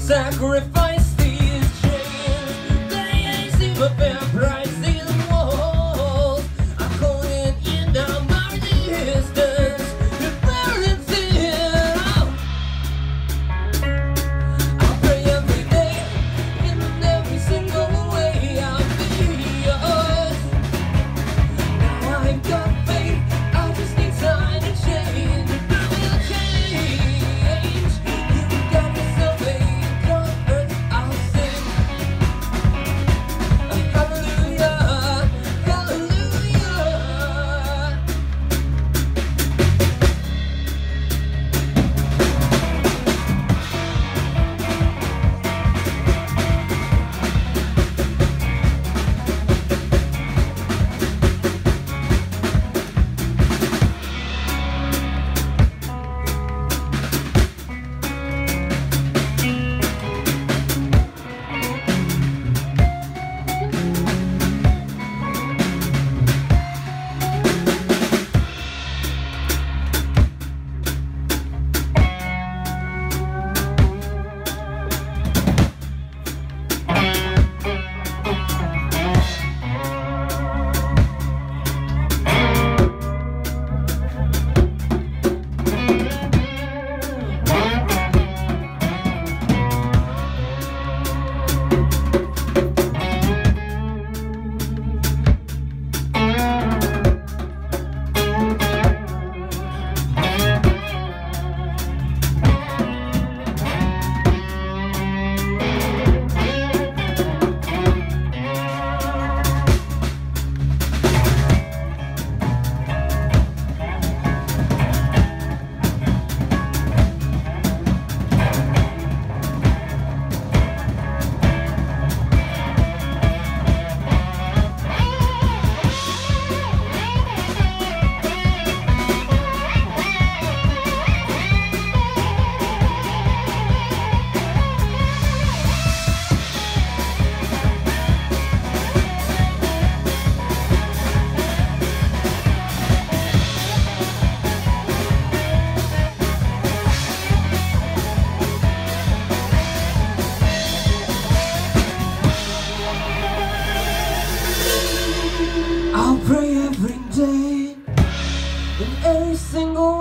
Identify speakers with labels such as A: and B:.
A: sacrifice these chains. They ain't seen a fair price. These walls are calling in down my distance. You're burning thin. I pray every day in every single way I'll be yours. Now I've got faith. I just need time to change. I will change. You got me so late on earth. I'll sing hallelujah, hallelujah. I'll pray every day in every single